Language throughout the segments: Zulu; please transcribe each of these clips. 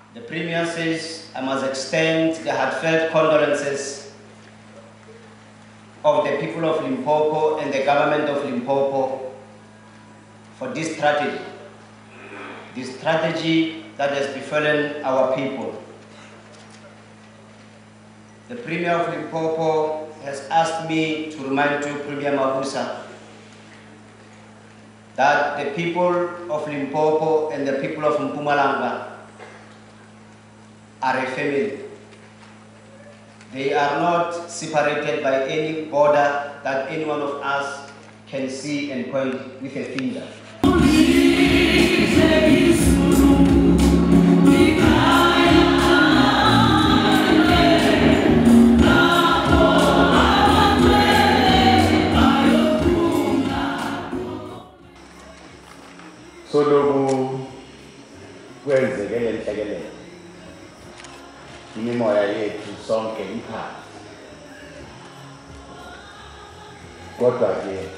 The Premier says I must extend the heartfelt condolences of the people of Limpopo and the government of Limpopo for this tragedy that has befallen our people. The Premier of Limpopo has asked me to remind you, Premier Mabuza, that the people of Limpopo and the people of Mpumalanga are a family. They are not separated by any border that any one of us can see and point with a finger. So loku kwenzeke lenhlekelele imimoya yethu sonke iphansi, kodwa ke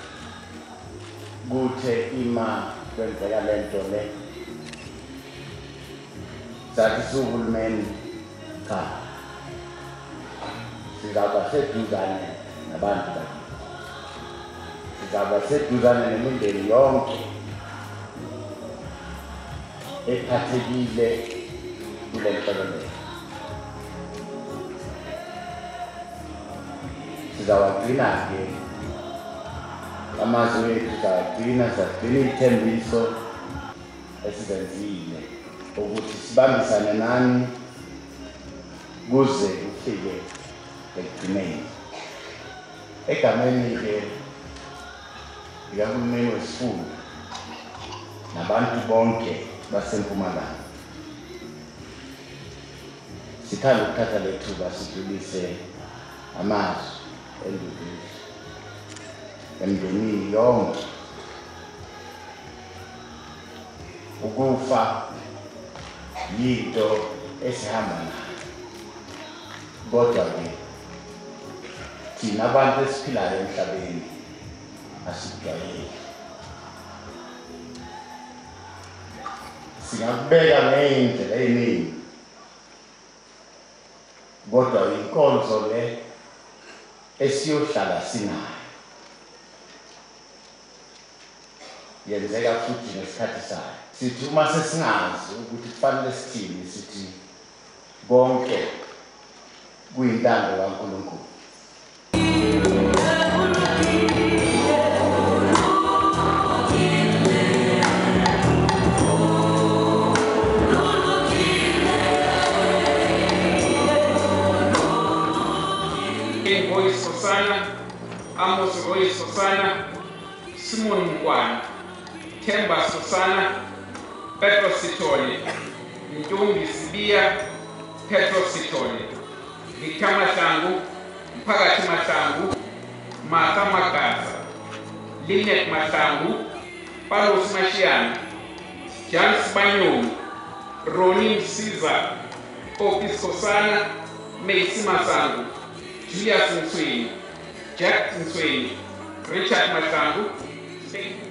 kuthe ima kwenzeka lento le sathi suhulumeni cha sizaba seduzane nabantu bakithi, sizaba seduzane nemindeni yonke ephathekile kule nhlekelele. Sizawagcina-ke amazwi wethu, sizagcina iy'thembiso esizenzile ukuthi sibambisane nani kuze kufike ekugcineni. Egameni-ke likahulumeni wesifunda nabantu bonke baseMpumalanga, sithanda ukuthatha lethuba sidlulise amazwi enduduzo emndenini yonke. Ukufa yinto esihamba nayo, kodwa-ke thina abantu esiphilayo emhlabeni asikujwayeli. Singakubeka ngey'ndlela ey'ningi, kodwa inkonzo le esiyohlala sinayo yenzeka futhi ngesikhathi sayo. Sithi uma sesingazi ukuthi kufanele sithini, sithi konke kuyintando kaNkulunkulu. Roy Sosana, Amos Roy Sosana, Simon Mkwana, Themba Sosana, Petro Sithole, Ntombi Sibiya, Petro Sithole, Victor Mahlangu, Mphakathi Mahlangu, Martha Makaza, Lynette Mahlangu, Paulus Mashiana, Jan Sibanyoni, Ronnie Msiza, Opis Sosana, Macy Masangu, Julius Msweni, Jack Msweni, Richard Mahlangu,